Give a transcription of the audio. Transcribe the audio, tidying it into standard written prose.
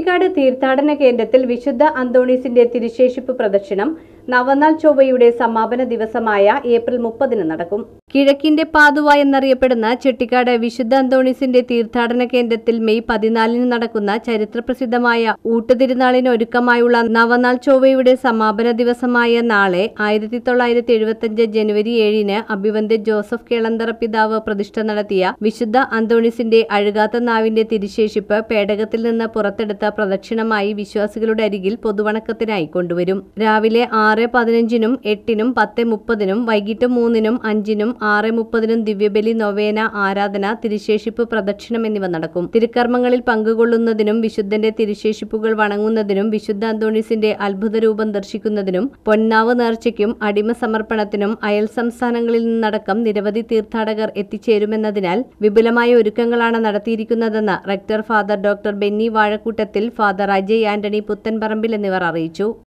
ചെട്ടിക്കാട് തീർത്ഥാടന കേന്ദ്രത്തിൽ വിശുദ്ധ അന്തോണീസിന്റെ തിരുശേഷിപ്പ് പ്രദക്ഷിണം നവനാൾ ചൊവ്വയുടെ സമാപന ദിവസമായ ഏപ്രിൽ 30 നടക്കും. കിഴക്കിന്റെ പാതുവ എന്നറിയപ്പെടുന്ന ചെട്ടിക്കാട് വിശുദ്ധ അന്തോണീസിന്റെ തീർത്ഥാടന കേന്ദ്രത്തിൽ മെയ് 14 നടക്കുന്ന ചരിത്രപ്രസിദ്ധമായ ഊട്ടുതിരുനാളിന് ഒരുക്കമായുള്ള നവനാൾ ചൊവ്വയുടെ സമാപന ദിവസമായ നാളെ 1975 ജനുവരി 7 അഭിവന്ദ്യ ജോസഫ് കേളന്തറ പിതാവ് പ്രതിഷ്ഠ നടത്തിയ വിശുദ്ധ അന്തോണീസിന്റെ അഴുകാത്ത നാവിന്റെ തിരുശേഷിപ്പ് പേടകത്തിൽ നിന്ന് പുറത്തെടുത്ത പ്രദക്ഷിണമായി വിശ്വാസികളുടെ അരികിൽ പൊതുവണക്കത്തിനായി കൊണ്ടുവരും. രാവിലെ 6:15-നും 8-നും 10:30-നും വൈകിട്ട് 3-നും 5-നും 6:30-നും ദിവ്യബലി നൊവേന ആരാധന തിരുശേഷിപ്പ് പ്രദക്ഷിണം എന്നിവ നടക്കും. തിരുക്കർമ്മങ്ങളിൽ പങ്കുകൊള്ളുന്നതിനും വിശുദ്ധന്റെ തിരുശേഷിപ്പുകൾ വണങ്ങുന്നതിനും വിശുദ്ധ അന്തോണീസിന്റെ അത്ഭുത രൂപം ദർശിക്കുന്നതിനും പൊന്നാവ് നേർച്ചയ്ക്കും അടിമ സമർപ്പണത്തിനും അയൽ സംസ്ഥാനങ്ങളിൽ നിന്നടക്കം നിരവധി തീർത്ഥാടകർ എത്തിച്ചേരുമെന്നതിനാൽ വിപുലമായ ഒരുക്കങ്ങളാണ് നടത്തിയിരിക്കുന്നതെന്ന് rector father doctor Benny Vazhakkoottathil, father Ajay Antony Puthenparambil എന്നിവർ അറിയിച്ചു.